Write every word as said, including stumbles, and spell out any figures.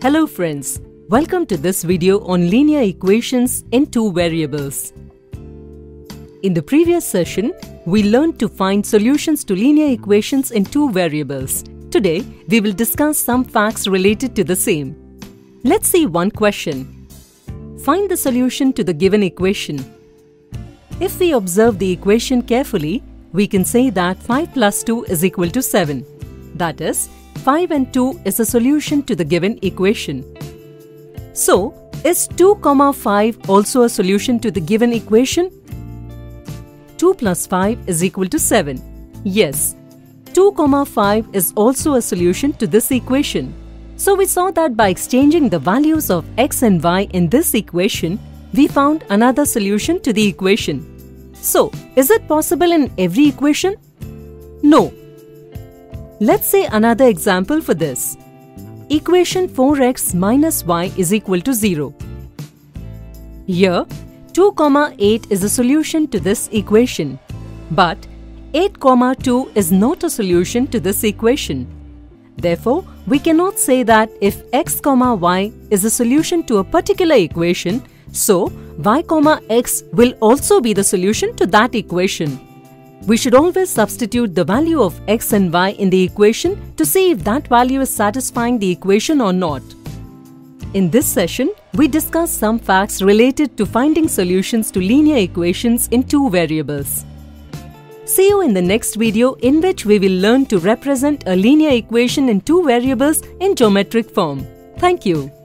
Hello friends, welcome to this video on linear equations in two variables. In the previous session, we learned to find solutions to linear equations in two variables. Today, we will discuss some facts related to the same. Let's see one question. Find the solution to the given equation. If we observe the equation carefully, we can say that five plus two is equal to seven. That is, five and two is a solution to the given equation. So, is two comma five also a solution to the given equation? two plus five is equal to seven. Yes, two comma five is also a solution to this equation. So we saw that by exchanging the values of x and y in this equation, we found another solution to the equation. So, is it possible in every equation? No. Let's say another example for this. Equation four x minus y is equal to zero. Here, two comma eight is a solution to this equation. But eight comma two is not a solution to this equation. Therefore, we cannot say that if x comma y is a solution to a particular equation, so y comma x will also be the solution to that equation. We should always substitute the value of x and y in the equation to see if that value is satisfying the equation or not. In this session, we discuss some facts related to finding solutions to linear equations in two variables. See you in the next video, in which we will learn to represent a linear equation in two variables in geometric form. Thank you.